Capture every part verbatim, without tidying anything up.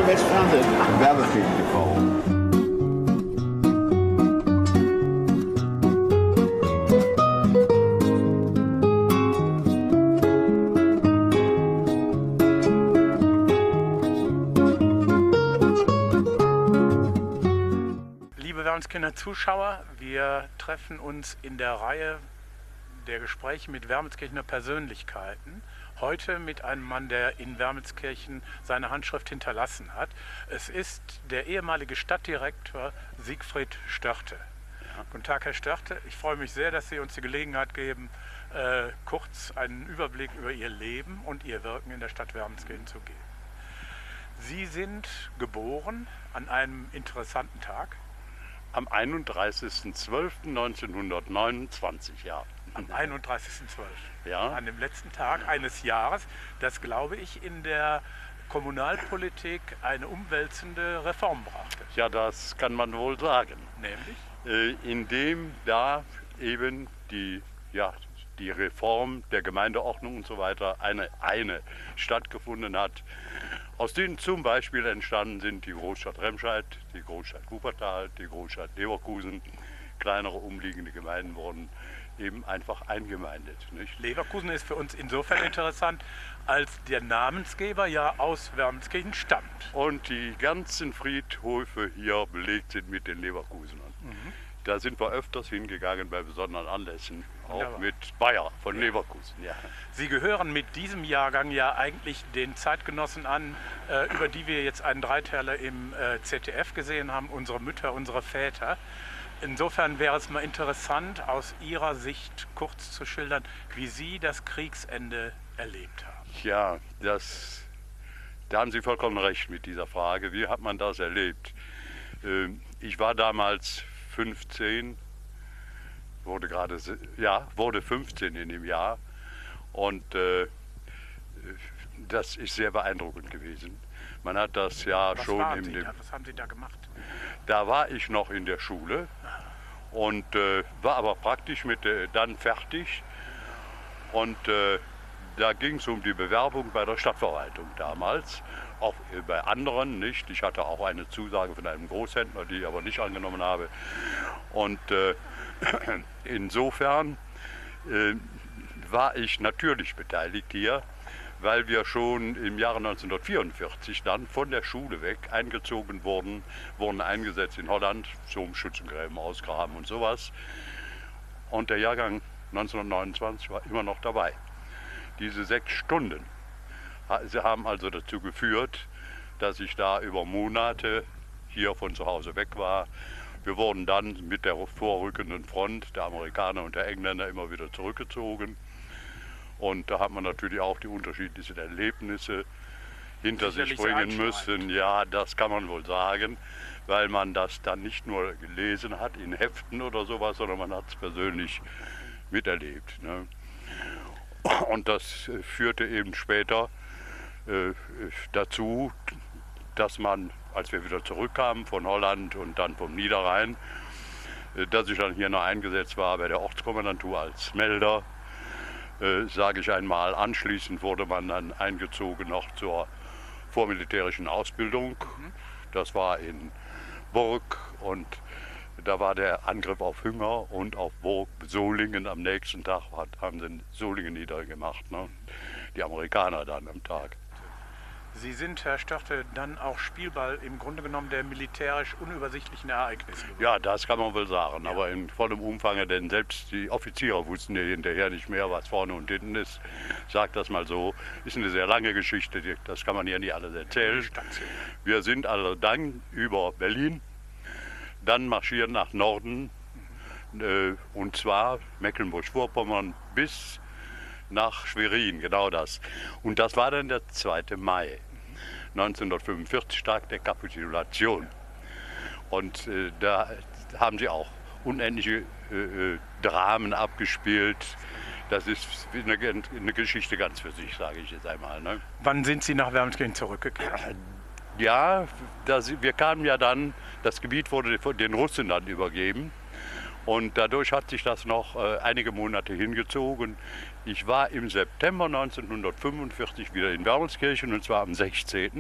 Westfernsehen, Werbefilm T V. Liebe Wermelskirchener Zuschauer, wir treffen uns in der Reihe der Gespräche mit Wermelskirchener Persönlichkeiten. Heute mit einem Mann, der in Wermelskirchen seine Handschrift hinterlassen hat. Es ist der ehemalige Stadtdirektor Siegfried Störte. Ja. Guten Tag, Herr Störte. Ich freue mich sehr, dass Sie uns die Gelegenheit geben, äh, kurz einen Überblick über Ihr Leben und Ihr Wirken in der Stadt Wermelskirchen zu geben. Sie sind geboren an einem interessanten Tag. Am einunddreißigsten zwölften neunzehnhundertneunundzwanzig, ja. Am einunddreißigsten zwölften Ja. An dem letzten Tag eines Jahres, das, glaube ich, in der Kommunalpolitik eine umwälzende Reform brachte. Ja, das kann man wohl sagen. Nämlich? Äh, indem da eben die, ja, die Reform der Gemeindeordnung und so weiter eine, eine stattgefunden hat, aus denen zum Beispiel entstanden sind die Großstadt Remscheid, die Großstadt Wuppertal, die Großstadt Leverkusen. Kleinere umliegende Gemeinden wurden eben einfach eingemeindet. Nicht? Leverkusen ist für uns insofern interessant, als der Namensgeber ja aus Wermelskirchen stammt. Und die ganzen Friedhöfe hier belegt sind mit den Leverkusenern. Mhm. Da sind wir öfters hingegangen bei besonderen Anlässen, auch ja, mit Bayer von ja. Leverkusen. Ja. Sie gehören mit diesem Jahrgang ja eigentlich den Zeitgenossen an, äh, über die wir jetzt einen Dreiteiler im äh, Z D F gesehen haben, unsere Mütter, unsere Väter. Insofern wäre es mal interessant, aus Ihrer Sicht kurz zu schildern, wie Sie das Kriegsende erlebt haben. Ja, das, da haben Sie vollkommen recht mit dieser Frage. Wie hat man das erlebt? Ich war damals fünfzehn, wurde gerade, ja, wurde fünfzehn in dem Jahr, und äh, das ist sehr beeindruckend gewesen. Man hat das ja Was schon waren im Sie da? Was haben Sie da gemacht? Da war ich noch in der Schule und äh, war aber praktisch mit äh, dann fertig, und äh, da ging es um die Bewerbung bei der Stadtverwaltung damals, auch äh, bei anderen nicht. Ich hatte auch eine Zusage von einem Großhändler, die ich aber nicht angenommen habe, und äh, insofern äh, war ich natürlich beteiligt hier, weil wir schon im Jahre neunzehnhundertvierundvierzig dann von der Schule weg eingezogen wurden, wurden eingesetzt in Holland zum Schützengräben ausgraben und sowas. Und der Jahrgang neunzehnhundertneunundzwanzig war immer noch dabei. Diese sechs Stunden sie haben also dazu geführt, dass ich da über Monate hier von zu Hause weg war. Wir wurden dann mit der vorrückenden Front der Amerikaner und der Engländer immer wieder zurückgezogen. Und da hat man natürlich auch die unterschiedlichen Erlebnisse hinter sich bringen müssen. Ja, das kann man wohl sagen, weil man das dann nicht nur gelesen hat in Heften oder sowas, sondern man hat es persönlich miterlebt. Ne? Und das führte eben später äh, dazu, dass man, als wir wieder zurückkamen von Holland und dann vom Niederrhein, äh, dass ich dann hier noch eingesetzt war bei der Ortskommandantur als Melder. Äh, sage ich einmal. Anschließend wurde man dann eingezogen noch zur vormilitärischen Ausbildung. Das war in Burg, und da war der Angriff auf Hünger und auf Burg Solingen. Am nächsten Tag hat, haben sie Solingen niedergemacht, ne? Die Amerikaner dann am Tag. Sie sind, Herr Störte, dann auch Spielball im Grunde genommen der militärisch unübersichtlichen Ereignisse geworden. Ja, das kann man wohl sagen, ja. Aber in vollem Umfang, denn selbst die Offiziere wussten ja hinterher nicht mehr, was vorne und hinten ist. Sag das mal so, ist eine sehr lange Geschichte, das kann man hier nicht alles erzählen. Wir sind also dann über Berlin, dann marschieren nach Norden, mhm. äh, und zwar Mecklenburg-Vorpommern bis nach Schwerin, genau das. Und das war dann der zweite Mai neunzehnhundertfünfundvierzig, Tag der Kapitulation. Und äh, da haben sie auch unendliche äh, Dramen abgespielt. Das ist eine, eine Geschichte ganz für sich, sage ich jetzt einmal. Ne? Wann sind Sie nach Wermelskirchen zurückgekehrt? Ja, das, wir kamen ja dann, das Gebiet wurde den Russen dann übergeben. Und dadurch hat sich das noch äh, einige Monate hingezogen. Ich war im September neunzehnhundertfünfundvierzig wieder in Wermelskirchen, und zwar am sechzehnten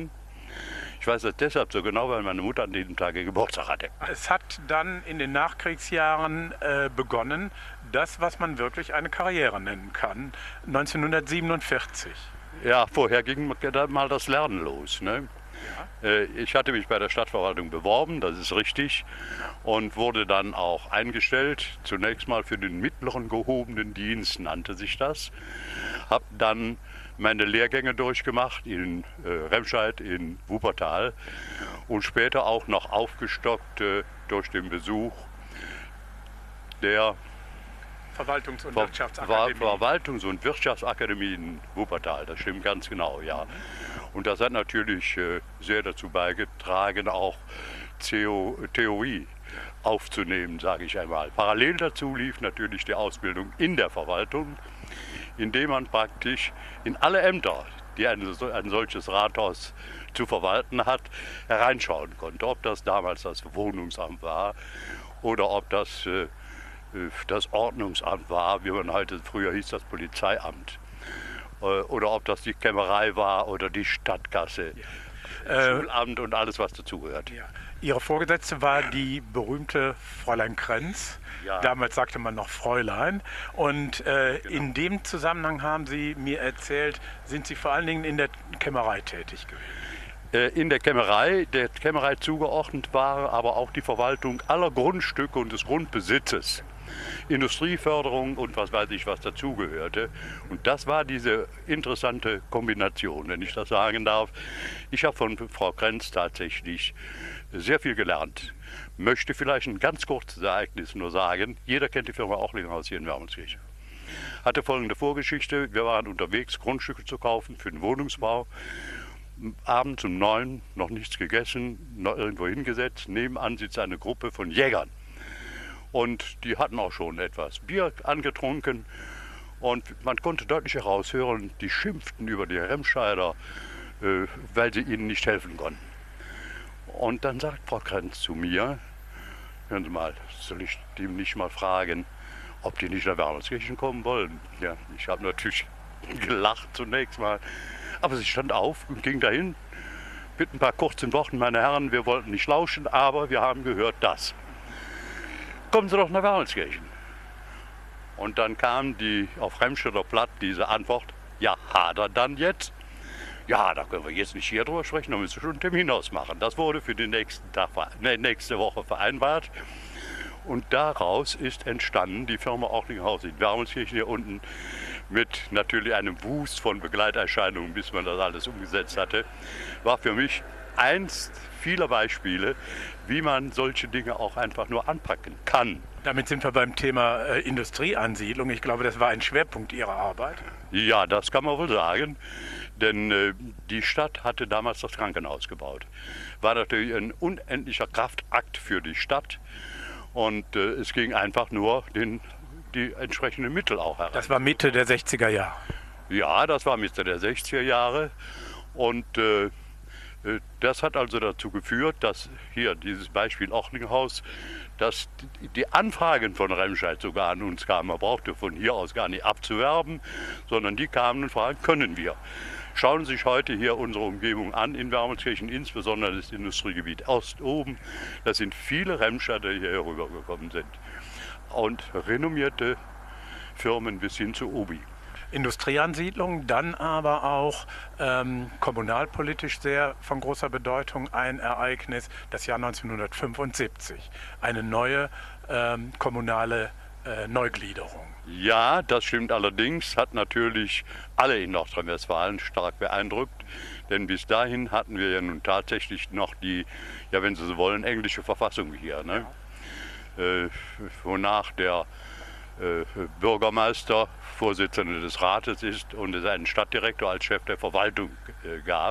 Ich weiß das deshalb so genau, weil meine Mutter an diesem Tage Geburtstag hatte. Es hat dann in den Nachkriegsjahren äh, begonnen, das, was man wirklich eine Karriere nennen kann, neunzehnhundertsiebenundvierzig. Ja, vorher ging dann mal das Lernen los. Ne? Ja. Äh, Ich hatte mich bei der Stadtverwaltung beworben, das ist richtig, und wurde dann auch eingestellt, zunächst mal für den mittleren gehobenen Dienst, nannte sich das. Habe dann meine Lehrgänge durchgemacht in äh, Remscheid, in Wuppertal und später auch noch aufgestockt äh, durch den Besuch der Verwaltungs- und Ver Wirtschaftsakademie. Ver Verwaltungs- und Wirtschaftsakademie in Wuppertal, das stimmt ganz genau, ja. Und das hat natürlich äh, sehr dazu beigetragen, auch Theo Theorie aufzunehmen, sage ich einmal. Parallel dazu lief natürlich die Ausbildung in der Verwaltung, indem man praktisch in alle Ämter, die ein, ein solches Rathaus zu verwalten hat, hereinschauen konnte. Ob das damals das Wohnungsamt war oder ob das äh, das Ordnungsamt war, wie man heute, früher hieß das Polizeiamt, äh, oder ob das die Kämmerei war oder die Stadtkasse, Äh, Schulamt und alles, was dazugehört. Ja. Ihre Vorgesetzte war die berühmte Fräulein Krenz. Ja. Damals sagte man noch Fräulein. Und äh, in dem Zusammenhang haben Sie mir erzählt, sind Sie vor allen Dingen in der Kämmerei tätig gewesen. In der Kämmerei, der Kämmerei zugeordnet war aber auch die Verwaltung aller Grundstücke und des Grundbesitzes. Industrieförderung und was weiß ich, was dazugehörte. Und das war diese interessante Kombination, wenn ich das sagen darf. Ich habe von Frau Krenz tatsächlich sehr viel gelernt. Möchte vielleicht ein ganz kurzes Ereignis nur sagen. Jeder kennt die Firma Ochlinghaus hier in Wermelskirchen. Hatte folgende Vorgeschichte. Wir waren unterwegs, Grundstücke zu kaufen für den Wohnungsbau. Abends um neun, noch nichts gegessen, noch irgendwo hingesetzt. Nebenan sitzt eine Gruppe von Jägern. Und die hatten auch schon etwas Bier angetrunken. Und man konnte deutlich heraushören, die schimpften über die Remscheider, äh, weil sie ihnen nicht helfen konnten. Und dann sagt Frau Krenz zu mir, hören Sie mal, soll ich die nicht mal fragen, ob die nicht nach Wermelskirchen kommen wollen? Ja, ich habe natürlich gelacht zunächst mal. Aber sie stand auf und ging dahin mit ein paar kurzen Worten, meine Herren, wir wollten nicht lauschen, aber wir haben gehört das. Kommen Sie doch nach Wermelskirchen. Und dann kam die auf Remscheider Platt diese Antwort, ja, hat er dann jetzt? Ja, da können wir jetzt nicht hier drüber sprechen, da müssen wir schon einen Termin ausmachen. Das wurde für die nächsten Tag, nee, nächste Woche vereinbart. Und daraus ist entstanden die Firma Ochlinghaus in Wermelskirchen hier unten mit natürlich einem Wust von Begleiterscheinungen, bis man das alles umgesetzt hatte. War für mich eins vieler Beispiele, wie man solche Dinge auch einfach nur anpacken kann. Damit sind wir beim Thema äh, Industrieansiedlung. Ich glaube, das war ein Schwerpunkt Ihrer Arbeit. Ja, das kann man wohl sagen, denn äh, die Stadt hatte damals das Krankenhaus gebaut. War natürlich ein unendlicher Kraftakt für die Stadt und äh, es ging einfach nur den, die entsprechenden Mittel auch heran. Das war Mitte der sechziger Jahre. Ja, das war Mitte der sechziger Jahre und äh, das hat also dazu geführt, dass hier dieses Beispiel Ochlinghaus, dass die Anfragen von Remscheid sogar an uns kamen. Man brauchte von hier aus gar nicht abzuwerben, sondern die kamen und fragten, können wir. Schauen Sie sich heute hier unsere Umgebung an in Wermelskirchen, insbesondere das Industriegebiet Ost oben. Da sind viele Remscheider, die hier rübergekommen sind. Und renommierte Firmen bis hin zu Obi. Industrieansiedlung, dann aber auch ähm, kommunalpolitisch sehr von großer Bedeutung ein Ereignis, das Jahr neunzehnhundertfünfundsiebzig. Eine neue ähm, kommunale äh, Neugliederung. Ja, das stimmt allerdings, hat natürlich alle in Nordrhein-Westfalen stark beeindruckt, denn bis dahin hatten wir ja nun tatsächlich noch die, ja wenn Sie so wollen, englische Verfassung hier, ne? Ja. Äh, wonach der äh, Bürgermeister Vorsitzender des Rates ist und es einen Stadtdirektor als Chef der Verwaltung äh, gab.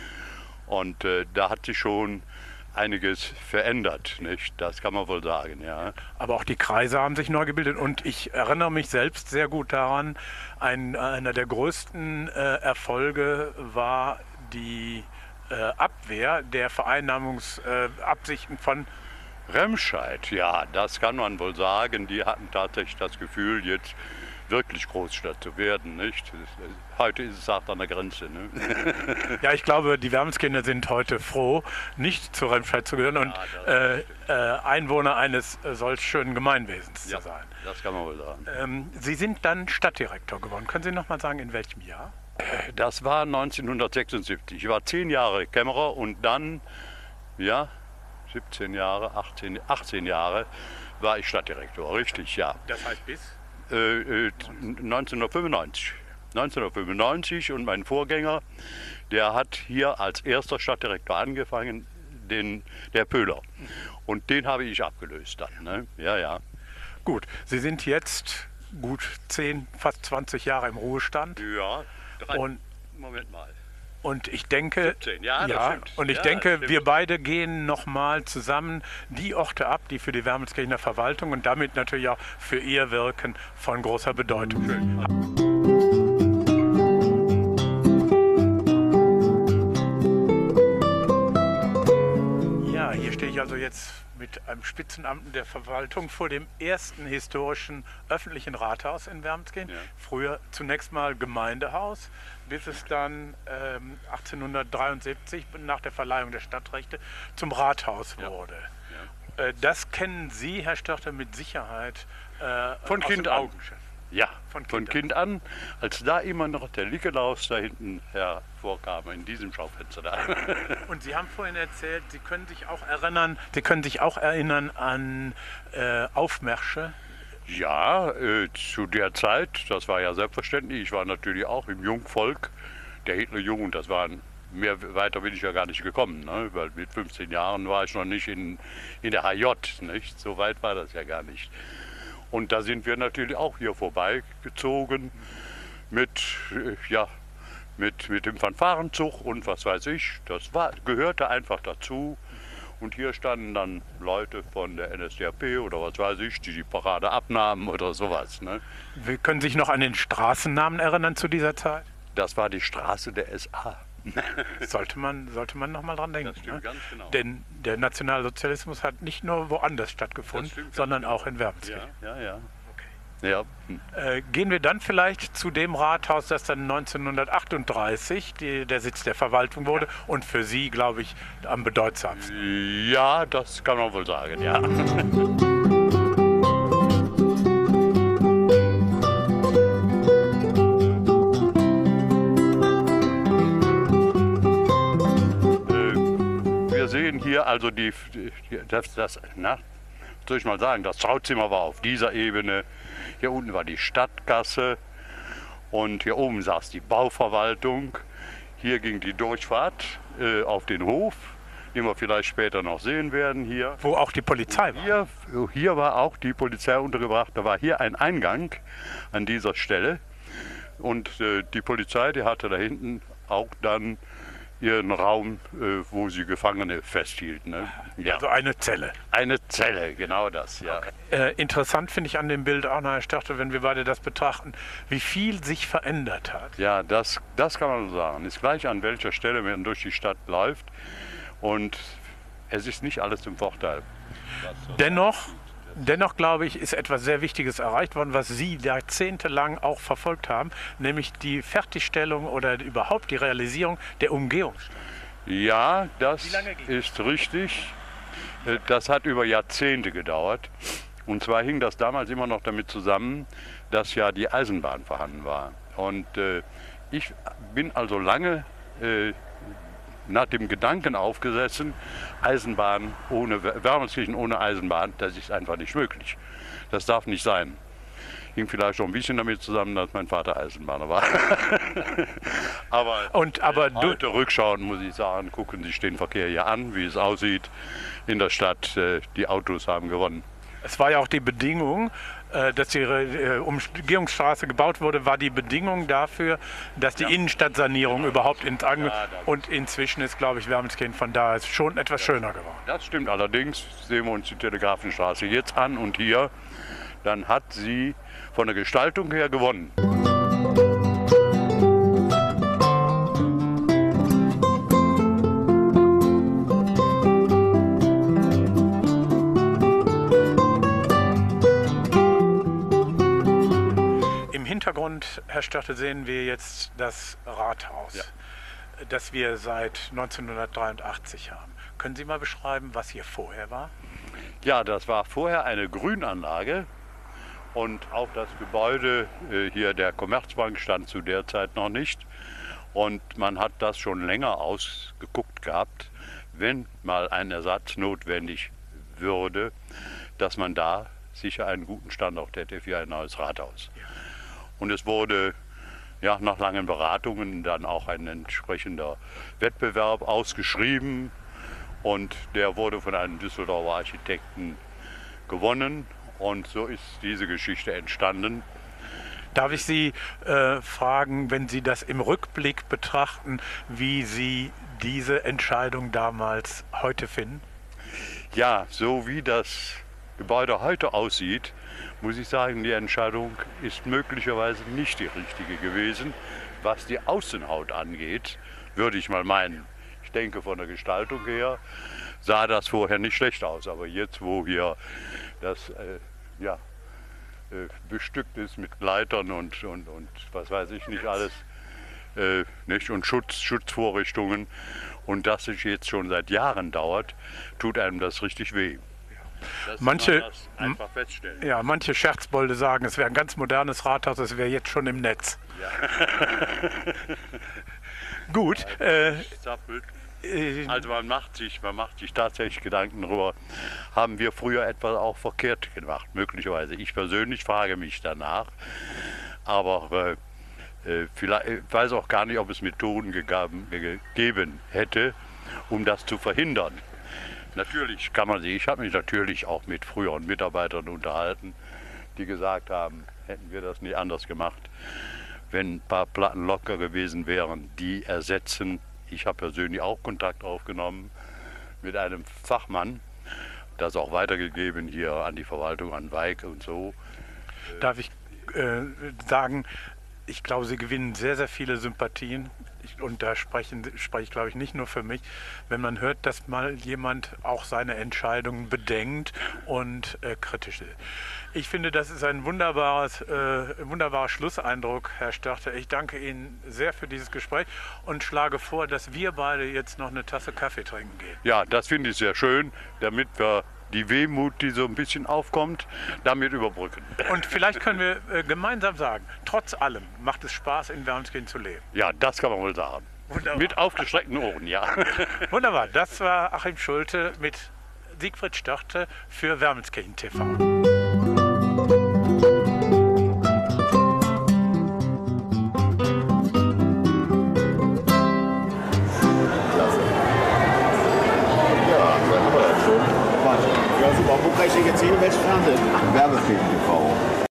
Und äh, da hat sich schon einiges verändert, nicht? Das kann man wohl sagen, ja. Aber auch die Kreise haben sich neu gebildet und ich erinnere mich selbst sehr gut daran, ein, einer der größten äh, Erfolge war die äh, Abwehr der Vereinnahmungsabsichten äh, von Remscheid, ja, das kann man wohl sagen. Die hatten tatsächlich das Gefühl, jetzt wirklich Großstadt zu werden, nicht? Heute ist es auch an der Grenze. Ne? Ja, ich glaube, die Wermelskirchener sind heute froh, nicht zu Remscheid zu gehören und äh, äh, Einwohner eines äh, solch schönen Gemeinwesens Ja, zu sein. das kann man wohl sagen. Ähm, Sie sind dann Stadtdirektor geworden. Können Sie noch mal sagen, in welchem Jahr? Das war neunzehnhundertsechsundsiebzig. Ich war zehn Jahre Kämmerer und dann, ja, siebzehn Jahre, achtzehn, achtzehn Jahre war ich Stadtdirektor. Richtig, ja. Das heißt bis? Äh, äh, neunzehnhundertfünfundneunzig. neunzehnhundertfünfundneunzig und mein Vorgänger, der hat hier als erster Stadtdirektor angefangen, den, der Pöhler. Und den habe ich abgelöst dann. Ne? Ja, ja. Gut, Sie sind jetzt gut zehn, fast zwanzig Jahre im Ruhestand. Ja, drei, Und, Moment mal. und ich denke, siebzehn, ja, das stimmt. und ich Ja, denke, das stimmt. wir beide gehen nochmal zusammen die Orte ab, die für die Wermelskirchener Verwaltung und damit natürlich auch für Ihr Wirken von großer Bedeutung sind. Ja, hier stehe ich also jetzt mit einem Spitzenamten der Verwaltung vor dem ersten historischen öffentlichen Rathaus in Wermelskirchen. Ja. Früher zunächst mal Gemeindehaus, bis es dann ähm, achtzehnhundertdreiundsiebzig nach der Verleihung der Stadtrechte zum Rathaus Ja. wurde. Äh, das kennen Sie, Herr Störter, mit Sicherheit äh, Von aus Kind dem an. Augenschein. Ja, Von von, Kind kind an, als da immer noch der Nikolaus da hinten hervorkam, in diesem Schaufenster da. Und Sie haben vorhin erzählt, Sie können sich auch erinnern, Sie können sich auch erinnern an äh, Aufmärsche. Ja, äh, zu der Zeit, das war ja selbstverständlich, ich war natürlich auch im Jungvolk, der Hitlerjugend, das waren, mehr weiter bin ich ja gar nicht gekommen, ne? Weil mit fünfzehn Jahren war ich noch nicht in, in der H J, nicht? So weit war das ja gar nicht. Und da sind wir natürlich auch hier vorbeigezogen mit, äh, ja, mit, mit dem Fanfarenzug und was weiß ich. Das war, gehörte einfach dazu. Und hier standen dann Leute von der N S D A P oder was weiß ich, die die Parade abnahmen oder sowas. Ne? Wir können sich noch an den Straßennamen erinnern zu dieser Zeit? Das war die Straße der S A. Sollte man, sollte man noch mal dran denken. Das stimmt Ne? ganz genau. Denn der Nationalsozialismus hat nicht nur woanders stattgefunden, Das stimmt ganz sondern genau. auch in Ja, Wermelskirchen. ja, ja. Ja, hm. Äh, gehen wir dann vielleicht zu dem Rathaus, das dann neunzehnhundertachtunddreißig die, der Sitz der Verwaltung wurde und für Sie, glaube ich, am bedeutsamsten. ja, das kann man wohl sagen, ja. Wir sehen hier also die, die das, das, na, soll ich mal sagen, das Trauzimmer war auf dieser Ebene. Hier unten war die Stadtgasse und hier oben saß die Bauverwaltung. Hier ging die Durchfahrt äh, auf den Hof, den wir vielleicht später noch sehen werden hier. Wo auch die Polizei war. Hier, hier war auch die Polizei untergebracht. Da war hier ein Eingang an dieser Stelle. Und äh, die Polizei, die hatte da hinten auch dann ihren Raum, äh, wo sie Gefangene festhielten. Ne? Ja. Also eine Zelle. Eine Zelle, genau das, ja. Äh, interessant finde ich an dem Bild auch noch, Herr Störter, wenn wir beide das betrachten, wie viel sich verändert hat. Ja, das, das kann man so sagen. Ist gleich an welcher Stelle man durch die Stadt läuft. Und es ist nicht alles zum Vorteil. Dennoch, dennoch glaube ich, ist etwas sehr Wichtiges erreicht worden, was Sie jahrzehntelang auch verfolgt haben, nämlich die Fertigstellung oder überhaupt die Realisierung der Umgehungsstraße. Ja, Wie das lange ging ist richtig. Äh, Das hat über Jahrzehnte gedauert. Und zwar hing das damals immer noch damit zusammen, dass ja die Eisenbahn vorhanden war. Und äh, ich bin also lange äh, nach dem Gedanken aufgesessen, Eisenbahn ohne, Wermelskirchen ohne Eisenbahn, das ist einfach nicht möglich. Das darf nicht sein. Hing vielleicht schon ein bisschen damit zusammen, dass mein Vater Eisenbahner war. aber Und, aber du, heute rückschauen muss ich sagen, gucken Sie sich den Verkehr hier an, wie es aussieht in der Stadt. Äh, Die Autos haben gewonnen. es war ja auch die Bedingung, äh, dass die äh, Umgehungsstraße gebaut wurde, war die Bedingung dafür, dass die Innenstadtsanierung überhaupt ins Ange... Ja, das- Und inzwischen ist, glaube ich, Wermelskirchen von da ist schon etwas schöner geworden. Das stimmt allerdings. Sehen wir uns die Telegrafenstraße jetzt an und hier, dann hat sie von der Gestaltung her gewonnen. Im Im Hintergrund, Herr Störte, sehen wir jetzt das Rathaus, Ja. das wir seit neunzehnhundertdreiundachtzig haben. Können Sie mal beschreiben, was hier vorher war? Ja, das war vorher eine Grünanlage und auch das Gebäude äh, hier der Commerzbank stand zu der Zeit noch nicht. Und man hat das schon länger ausgeguckt gehabt, wenn mal ein Ersatz notwendig würde, dass man da sicher einen guten Standort hätte für ein neues Rathaus. Und es wurde ja, nach langen Beratungen dann auch ein entsprechender Wettbewerb ausgeschrieben und der wurde von einem Düsseldorfer Architekten gewonnen und so ist diese Geschichte entstanden. Darf ich Sie äh, fragen, wenn Sie das im Rückblick betrachten, wie Sie diese Entscheidung damals heute finden? Ja, so wie das Gebäude heute aussieht, muss ich sagen, die Entscheidung ist möglicherweise nicht die richtige gewesen. Was die Außenhaut angeht, würde ich mal meinen. Ich denke, von der Gestaltung her sah das vorher nicht schlecht aus. Aber jetzt, wo hier das äh, ja, äh, bestückt ist mit Leitern und, und, und was weiß ich nicht alles, äh, nicht? Und Schutz, Schutzvorrichtungen und das sich jetzt schon seit Jahren dauert, tut einem das richtig weh. Das Manche, das einfach feststellen. ja, manche Scherzbolde sagen, es wäre ein ganz modernes Rathaus, es wäre jetzt schon im Netz. Ja. Gut. Äh, Zappelt. äh, Also man macht sich, man macht sich tatsächlich Gedanken darüber, haben wir früher etwas auch verkehrt gemacht, möglicherweise. Ich persönlich frage mich danach, aber äh, äh, vielleicht, ich weiß auch gar nicht, ob es Methoden gegeben, gegeben hätte, um das zu verhindern. Natürlich kann man sich, ich habe mich natürlich auch mit früheren Mitarbeitern unterhalten, die gesagt haben, hätten wir das nicht anders gemacht, wenn ein paar Platten locker gewesen wären, die ersetzen. Ich habe persönlich auch Kontakt aufgenommen mit einem Fachmann, das auch weitergegeben hier an die Verwaltung, an Weig und so. darf ich äh, sagen, ich glaube, Sie gewinnen sehr, sehr viele Sympathien. Ich, und da sprechen, spreche ich, glaube ich, nicht nur für mich. Wenn man hört, dass mal jemand auch seine Entscheidungen bedenkt und äh, kritisch ist. Ich finde, das ist ein wunderbares, äh, wunderbarer Schlusseindruck, Herr Störte. Ich danke Ihnen sehr für dieses Gespräch und schlage vor, dass wir beide jetzt noch eine Tasse Kaffee trinken gehen. Ja, das finde ich sehr schön, damit wir die Wehmut, die so ein bisschen aufkommt, damit überbrücken. Und vielleicht können wir äh, gemeinsam sagen, trotz allem macht es Spaß, in Wermskirchen zu leben. Ja, das kann man wohl sagen. Wunderbar. Mit aufgestreckten Ohren, ja. Wunderbar, das war Achim Schulte mit Siegfried Störte für Wermelskirchen T V. Ja, super. Wo kann ich denn jetzt hin? Welches Fernsehen? Wermeskirchen T V.